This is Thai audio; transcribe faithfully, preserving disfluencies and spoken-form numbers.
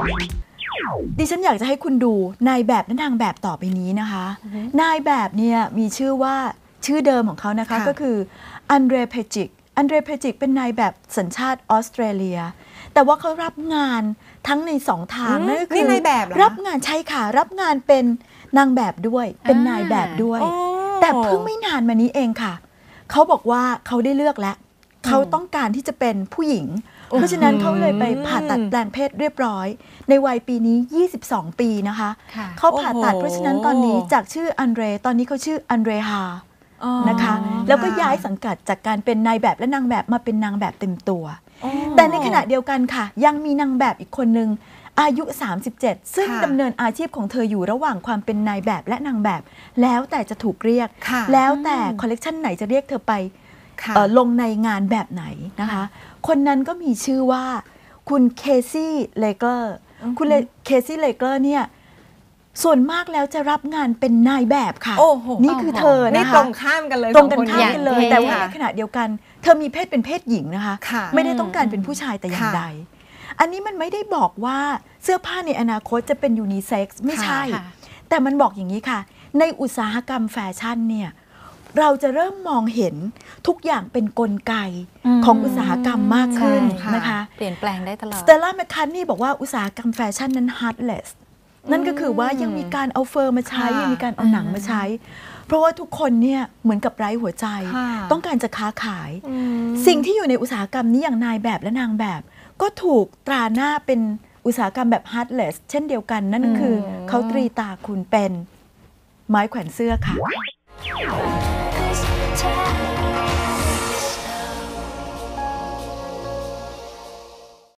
ดิฉันอยากจะให้คุณดูนายแบบและนางแบบต่อไปนี้นะคะนายแบบเนี่ยมีชื่อว่าชื่อเดิมของเขานะคะก็คืออันเดรเพจิกอันเดรเพจิกเป็นนายแบบสัญชาติออสเตรเลียแต่ว่าเขารับงานทั้งในสองทางนั่นก็คือรับงานใช่ค่ะรับงานเป็นนางแบบด้วยเป็นนายแบบด้วยแต่เพิ่งไม่นานมานี้เองค่ะเขาบอกว่าเขาได้เลือกแล้วเขาต้องการที่จะเป็นผู้หญิงเพราะฉะนั้นเขาเลยไปผ่าตัดแปลงเพศเรียบร้อยในวัยปีนี้ยี่สิบสองปีนะคะเขาผ่าตัดเพราะฉะนั้นตอนนี้จากชื่ออันเดรตอนนี้เขาชื่ออันเดรฮานะคะแล้วก็ย้ายสังกัดจากการเป็นนายแบบและนางแบบมาเป็นนางแบบเต็มตัวแต่ในขณะเดียวกันค่ะยังมีนางแบบอีกคนนึงอายุสามสิบเจ็ดซึ่งดำเนินอาชีพของเธออยู่ระหว่างความเป็นนายแบบและนางแบบแล้วแต่จะถูกเรียกแล้วแต่คอลเลกชันไหนจะเรียกเธอไปลงในงานแบบไหนนะคะคนนั้นก็มีชื่อว่าคุณเคซี่เลเกอร์คุณเคซี่เลเกอร์เนี่ยส่วนมากแล้วจะรับงานเป็นนายแบบค่ะนี่คือเธอนะคะนี่ตรงข้ามกันเลยตรงกันข้ามกันเลยแต่ว่าในขณะเดียวกันเธอมีเพศเป็นเพศหญิงนะคะไม่ได้ต้องการเป็นผู้ชายแต่อย่างใดอันนี้มันไม่ได้บอกว่าเสื้อผ้าในอนาคตจะเป็นยูนิเซ็กซ์ไม่ใช่แต่มันบอกอย่างนี้ค่ะในอุตสาหกรรมแฟชั่นเนี่ยเราจะเริ่มมองเห็นทุกอย่างเป็นกลไกของอุตสาหกรรมมากขึ้นนะคะเปลี่ยนแปลงได้ตลอด Stella McCartney บอกว่าอุตสาหกรรมแฟชั่นนั้น heartless นั่นก็คือว่ายังมีการเอาเฟอร์มาใช้ยังมีการเอาหนังมาใช้เพราะว่าทุกคนเนี่ยเหมือนกับไร้หัวใจต้องการจะค้าขายสิ่งที่อยู่ในอุตสาหกรรมนี้อย่างนายแบบและนางแบบก็ถูกตราหน้าเป็นอุตสาหกรรมแบบ heartless เช่นเดียวกันนั่นคือเขาตรีตาคุณเป็นไม้แขวนเสื้อค่ะ